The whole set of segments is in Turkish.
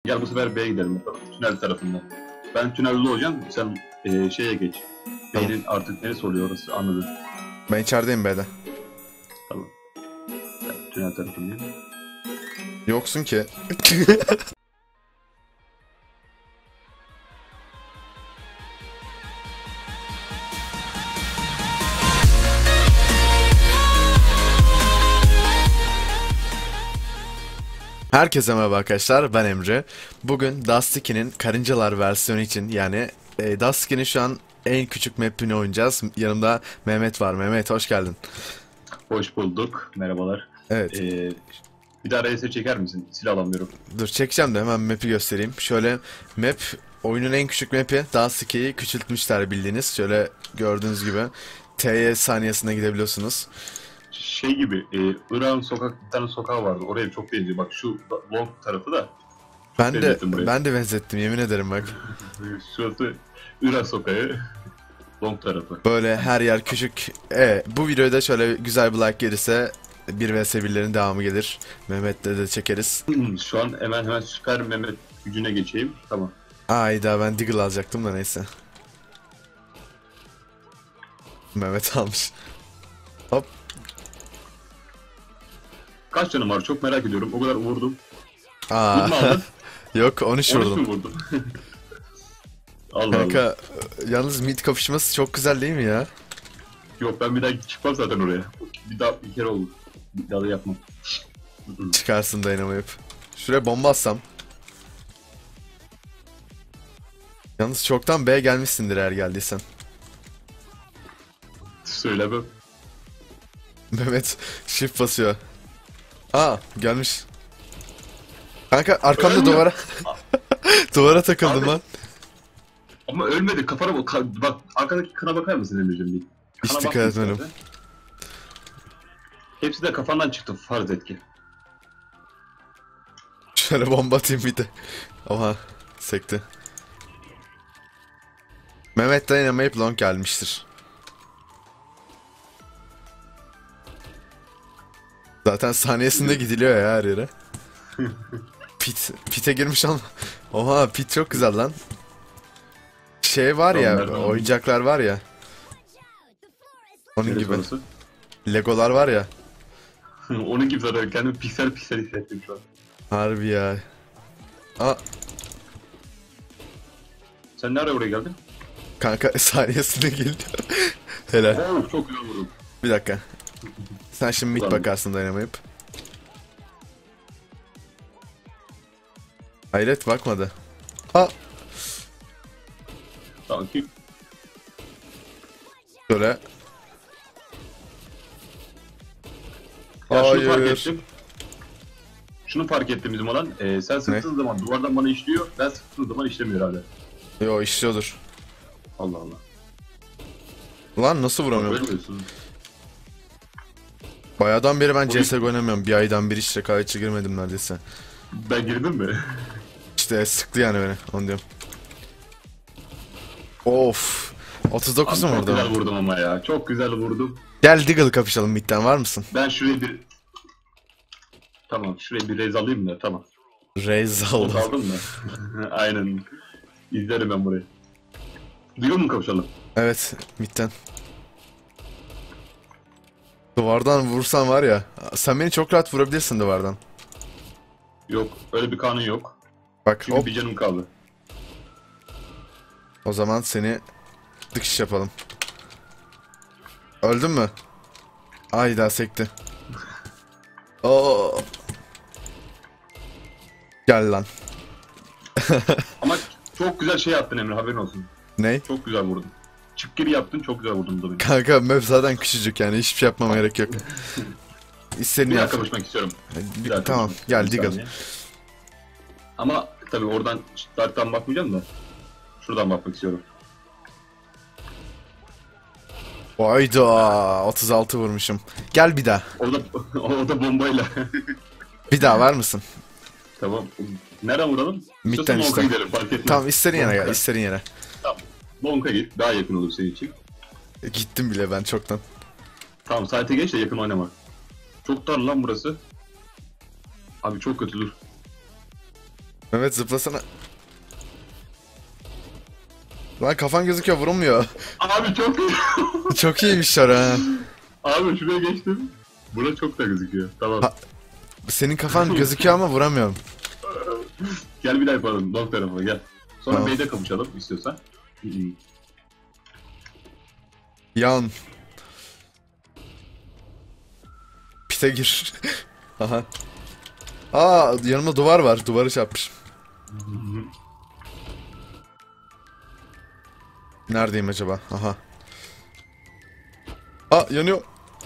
Gel bu sefer B'ye gidelim bakalım. Tünel tarafından. Ben tünelde olacağım. Sen şeye geç. Tamam. B'nin artık neresi oluyor orası anladın. Ben içerideyim B'de. Tamam. Ben tünel tarafındayım. Yoksun ki. Herkese merhaba arkadaşlar, ben Emre. Bugün Dust 2'nin karıncalar versiyonu için yani Dust 2'nin şu an en küçük map'ini oynayacağız. Yanımda Mehmet var. Mehmet hoş geldin. Hoş bulduk. Merhabalar. Evet. Bir daha RS çeker misin? Silah alamıyorum. Dur çekeceğim de hemen map'i göstereyim. Şöyle map oyunun en küçük map'i. Dust 2'yi küçültmüşler bildiğiniz. Şöyle gördüğünüz gibi TY saniyesine gidebiliyorsunuz. Şey gibi, Irak'ın bir tane sokağı vardı. Oraya çok benziyor. Bak şu long tarafı da benzettim buraya. Ben de benzettim yemin ederim bak. Şurası Irak sokağı. Long tarafı. Böyle her yer küçük. Bu videoda şöyle güzel bir like gelirse 1 vs 1'lerin devamı gelir. Mehmet'le de çekeriz. Şu an hemen süper Mehmet gücüne geçeyim. Tamam. Ayda ben Deagle alacaktım da neyse. Mehmet almış. Hop. Kaç canım var? Çok merak ediyorum. O kadar vurdum. Aa. Vurma aldın. Yok 13 13 mü vurdum. vurdum? Allah Allah. Kanka yalnız mid kapışması çok güzel değil mi ya? Yok ben bir daha çıkmam zaten oraya. Bir kere oldu. Bir daha da yapmam. Çıkarsın dayanamayıp. Şuraya bomba atsam. Yalnız çoktan B gelmişsindir eğer geldiysen. Söylemem. Mehmet shift basıyor. Aa gelmiş. Kanka arkamda Ölmüyor. duvara duvara takıldım Abi. lan. Ama ölmedi. Kafana bak arkadaki kana bakar mısın Emre'cim bir? Hiç Kana dikkat baktın etmedim. zaten. Hepsi de kafandan çıktı farz et ki. Şöyle bomba atayım bir de. Oha sekti. Mehmet dayanamayıp long gelmiştir. Zaten saniyesinde gidiliyor ya her yere. Pit'e girmiş ama. Oha pit çok güzel lan. Şey var ya, Nereden aldın? oyuncaklar var ya. Onun Neresi gibi. orası? Legolar var ya. Onun gibi zaten kendimi piksel hissettim şu an. Harbi ya. Aa Sen nereye oraya geldin? kanka saniyesinde geliyor. Helal. Oo çok güzel vurdun. Bir dakika. Sen şimdi mid Tamam. bakarsın dayanamayıp. Hayret bakmadı. Aa Tamam ki. şöyle. Ya şunu fark Hayır. ettim. Şunu fark ettim bizim olan. Sen sıktığın zaman duvardan bana işliyor. Ben sıktığım zaman işlemiyor hala. Yo işliyordur. Allah Allah. Lan nasıl vuramıyorum? Ölmüyorsun. Bayağıdan beri ben O bir- CSGO oynamıyorum. Bir aydan beri hiç rekabetçi girmedim neredeyse. Ben girdim mi? İşte sıktı yani beni. Onu diyorum. Of. 39 mu Çok güzel vurdum? vurdum ama ya. Çok güzel vurdum. Gel Deagle kapışalım midden var mısın? Ben şuraya bir... Tamam şuraya bir rez alayım da tamam. Reis Not aldım. aldın mı? Aynen. İzlerim ben burayı. Duyuyor mu kapışalım? Evet midden. Duvardan vursan var ya. Sen beni çok rahat vurabilirsin duvardan. Yok öyle bir kanun yok. Bak Çünkü hop. bir canım kaldı. O zaman seni dıkış yapalım. Öldün mü? Ay daha sekti. Oo. Gel lan. Ama çok güzel şey yaptın Emre haberin olsun. Ney? Çok güzel vurdun. Çık geri yaptın çok güzel vurdun da beni. Kanka map zaten küçücük yani hiçbir şey yapmama gerek yok. İstediğini Bir daha yap. kapışmak istiyorum. Bir daha Tamam kapışmak gel istiyorum. Bir Deagle. saniye. Ama tabii oradan starttan bakmayacağım da. Şuradan bakmak istiyorum. Hayda 36 vurmuşum. Gel bir daha. Orada bombayla. Bir daha var mısın? Tamam. Nereden vuralım? Midden İstiyorsan işte. Long'a gidelim fark etmez. Tamam istediğin yere gel Long'a. istediğin yere. Tamam. Long'a git. Daha yakın olur senin için. Gittim bile ben çoktan. Tamam site geç de yakın oynama. Çok dar lan burası. Abi çok kötü dur. Mehmet zıplasana. Lan kafan gözüküyor, vurulmuyor. Abi çok iyi. Çok iyiymiş ha. Abi şuraya geçtim. Burada çok da gözüküyor. Tamam. Ha. Senin kafan gözüküyor ama vuramıyorum. Gel bir daha yapalım. Long tarafa gel. Sonra Tamam. B'de kapışalım istiyorsan. Yan. Pite gir. Aha. Aa, yanımda duvar var. Duvarı çarpmış. Neredeyim acaba? Aha. Aa, yanıyor.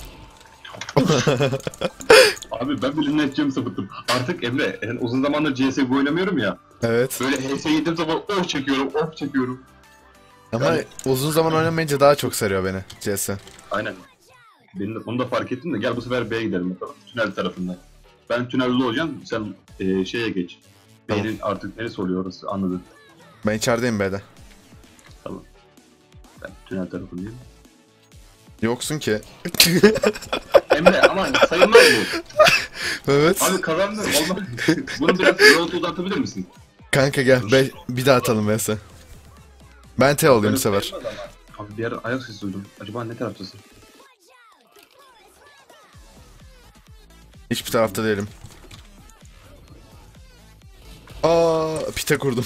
Abi ben bile netçemi sapıttım. Artık Emre, yani uzun zamandır CSGO oynamıyorum ya. Evet. Böyle HS yediğim zaman oh çekiyorum, oh çekiyorum. Ama Yani- uzun zaman oynamayınca daha çok sarıyor beni CS. Aynen. Benim de, onu da fark ettim de gel bu sefer B'ye gidelim bakalım. Tünel tarafından. Ben tünelde olacağım, sen şeye geç. Tamam. B'nin artık neresi oluyor orası anladın. Ben içerideyim B'de. Tamam. Ben tünel tarafındayım. Yoksun ki. Emre ama sayılmaz bu. Evet. Abi kazandın olmaz. Bunu biraz yolda uzatabilir misin? Kanka gel bir daha atalım vs. Ben T olayım bu sefer. Sayılmaz ama. Abi bir ara ayak sesi duydum. Acaba ne taraftasın? Hiçbir tarafta değilim. Aa, pite kurdum.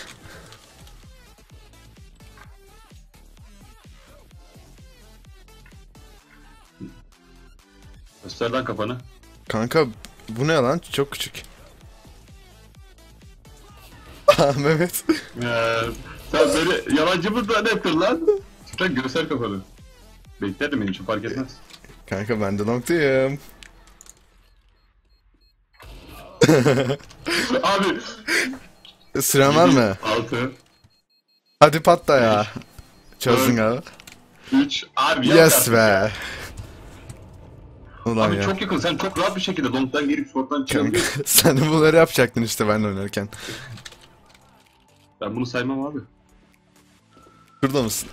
Göster lan kafanı. Kanka bu ne lan? Çok küçük. Aa, Mehmet. Sen beni yalancı mı zannettin lan? Sen göster kafanı. Beklerdim benim için fark etmez. Kanka ben de noktayım. Abi. Sıran var mı? 6, Hadi patla ya. Çözdün galiba. 3, abi yok Yes artık. be. Ulan Abi ya. çok yakın, sen çok rahat bir şekilde long'dan girip short'tan Kanka, çıkabiliyorsun. sen de bunları yapacaktın işte ben oynarken. Ben bunu saymam abi. Şurada mısın?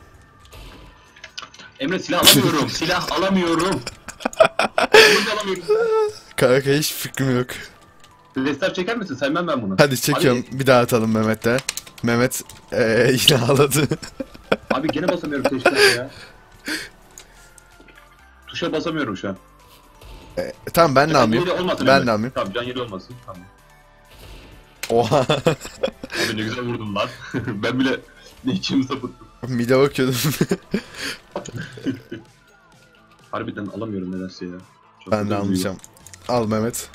Emre silah alamıyorum, silah alamıyorum. Bunu alamıyorum. Kanka hiç fikrim yok. Restart çeker misin? Saymam ben bunu. Hadi çekiyorum. Bir daha atalım Mehmet'le. Mehmet yine ağladı. Abi gene basamıyorum teşkilatı ya. Tuşa basamıyorum şu an. Tamam ben de Can almayayım. yeri olmasın Ben Emre. de almayayım. Tamam can yeri olmasın. Tamam. Oha. Abi ne güzel vurdun lan. Ben bile ne içimi sapıttım. Mide bakıyordum. Harbiden alamıyorum nedense ya. Çok Ben de kötü almayacağım. Al Mehmet.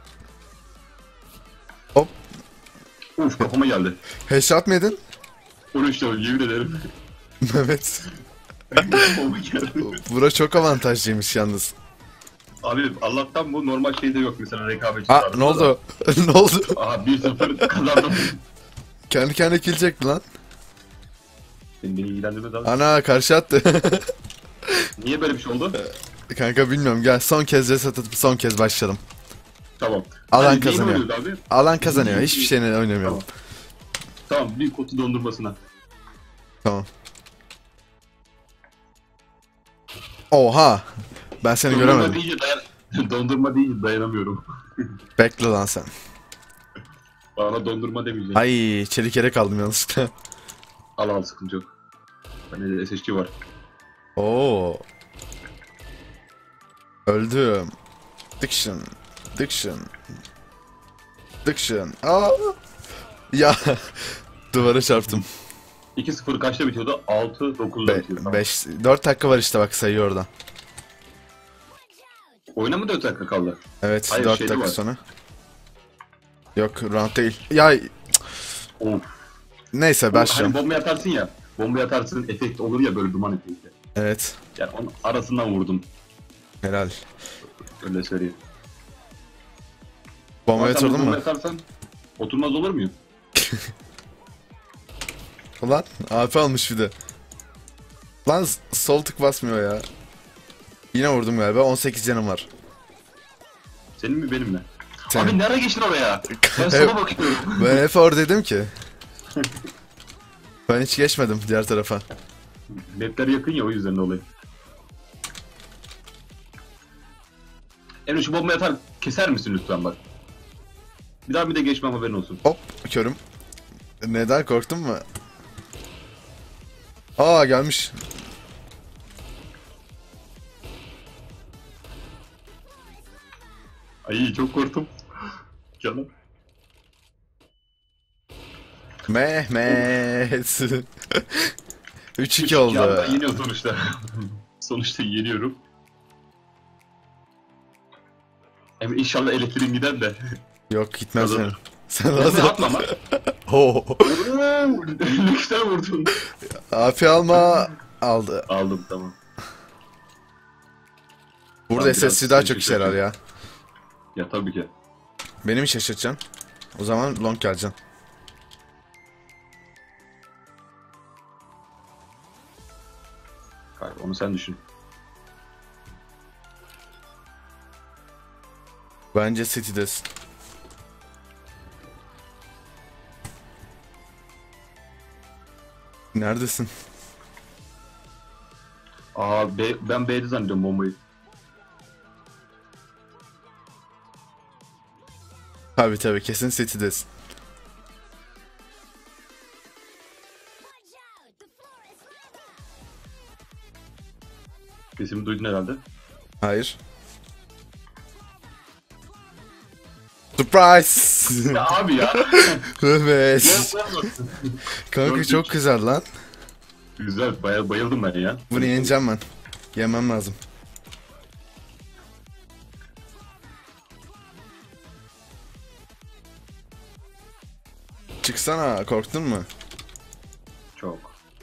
Hop. duygu. Uf kafama geldi. Headshot mı yedin? Onu işte yemin ederim. Mehmet. Kafama geldi. Bura çok avantajlıymış yalnız. Abi Allah'tan bu normal şeyde yok mesela rekabetçi. Aa, tarzında ne oldu? da. Ne oldu? Aha 1-0 kazandım. Kendi kendine kill çekti lan. Beni ilgilendirmez abi. Ana karşı attı. Niye böyle bir şey oldu? Kanka bilmiyorum, gel son kez reset atıp son kez başlayalım. Tamam. Alan Hani neyi kazanıyor. oynuyordu Abi? Alan kazanıyor, hiçbir şeyle oynamıyorum. Tamam bir kutu dondurmasına. Tamam. Oha! Ben seni Dondurma göremedim. deyince dondurma deyince dayanamıyorum. Bekle lan sen. Bana dondurma demeyeceğim. Ay, çelik yere kaldım yanlışlıkla. Al al sıkıntı yok. Bende de SSG var. Oo. Öldüm. Diction. Diction. Diction. Aa. Ya. Duvara çarptım. 2-0 kaçta bitiyordu? 6-9'da bitiyor. Tamam. 4 dakika var işte, bak sayıyor orada. Oyuna mı 4 dakika kaldı? Evet, Hayır, 4 şeyde dakika var. sonra. Yok, round değil. Ya Of. neyse Hani başlıyorum. bomba atarsın ya. Bomba atarsın efekt olur ya böyle duman efekti. Evet. Yani onun arasından vurdum. Helal. Öyle söyleyeyim. Bombaya Ama sen oturdun bomba mu? atarsan oturmaz olur muyum? Ulan AP almış bir de. Lan sol tık basmıyor ya. Yine vurdum galiba. 18 canım var. Senin mi benim mi? Senin. Abi nereye geçtin oraya? Ben sana bakıyorum. Ben hep oradaydım ki. Ben hiç geçmedim diğer tarafa. Mapler yakın ya o yüzden dolayı. Emre şu bombayı atar keser misin lütfen bak. Bir daha bir de geçmem, haberin olsun. Hop körüm. Neden korktun mu? Aa gelmiş. Ay çok korktum. Canım. Mehmet. 3-2 oldu. Ya ben yeniyorum sonuçta. Sonuçta yeniyorum. Emre inşallah elektriğin gider de. Yok gitmez sen. Kazanır. Sen Emre hazır. atma ama. Oo. Ne güzel vurdun. AP alma. Aldı. Aldım, tamam. Burada Tamam, biraz SSC daha seni çok işe yarar ya. Ya tabii ki. Beni mi şaşırtacaksın? O zaman long geleceksin. Hayır, onu sen düşün. Bence City'desin. Neredesin? Aa, ben B'de zannediyorum bombayı. Tabii kesin City'desin. Sesimi duydun herhalde. Hayır. Surprise! Ya abi ya. Evet. Yapamazsın. Kanka çok güzel lan. Güzel, bayıldım ben ya. Bunu yeneceğim ben. Yemem lazım. Çıksana, korktun mu? Çok.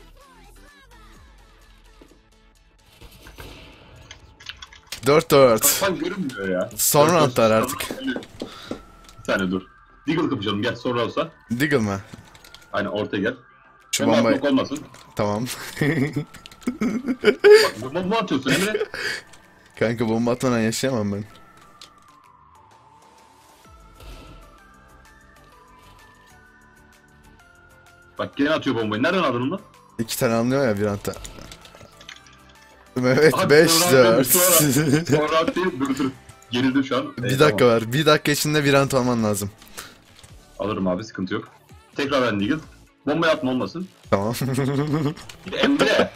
Dört dört. Kafan görünmüyor ya. Son Dur, roundlar dur. artık. Bir saniye dur. Deagle kapışalım, gel sonra olsa. Deagle mı? Aynen, ortaya gel. Şu Bomba bombayı... atmak olmasın. Tamam. Bak, bomba atıyorsun Emre. Kanka bomba atmadan yaşayamam ben. Bak gene atıyor bombayı. Nereden aldın onu? 2 tane anlıyor ya bir anda. Evet Abi, 5 sonra 4. Sonra atayım, dur. Gerildim şu an. Bir dakika var. Bir dakika içinde bir ant alman lazım. Alırım abi, sıkıntı yok. Tekrar ben Deagle. Bombayı atma olmasın. Tamam. Emre.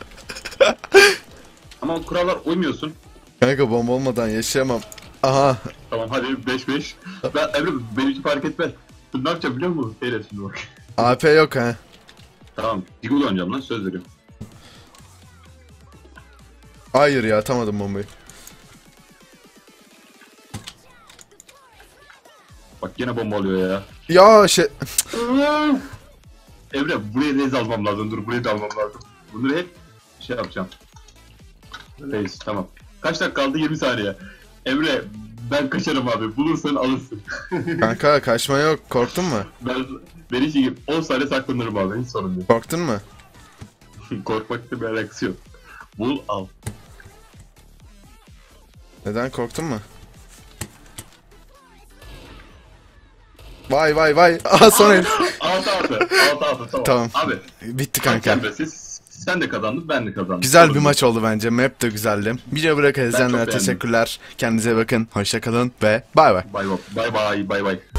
Ama kurallar uymuyorsun. Kanka bomba olmadan yaşayamam. Aha. Tamam hadi 5-5. Emre benimki fark etmez. Dur, ne yapacağım biliyor musun? Seyret şimdi bak. AP yok ha. Tamam. Deagle oynayacağım lan, söz veriyorum. Hayır ya atamadım bombayı. Bak gene bomba alıyor ya. Ya şey... Emre buraya rez almam lazım. Dur, burayı da almam lazım. Bunları hep şey yapacağım. Reis, tamam. Kaç dakika kaldı? 20 saniye. Emre ben kaçarım abi. Bulursan alırsın. Kanka kaçma yok. Korktun mu? Ben hiç iyi 10 saniye saklanırım abi. Hiç sorun değil. Korktun mu? Korkmakta bir alakası yok. Bul, al. Neden korktun mu? Vay vay vay. Aha son el. 6-6. 6-6, tamam. Tamam. Abi. Bitti kanka. Emre, sen de kazandın, ben de kazandım. Güzel Sorun bir değil. maç oldu bence. Map de güzeldi. Video bırak izleyenlere beğendim. teşekkürler. Kendinize bakın. Hoşça kalın ve bay bay. Bay bay.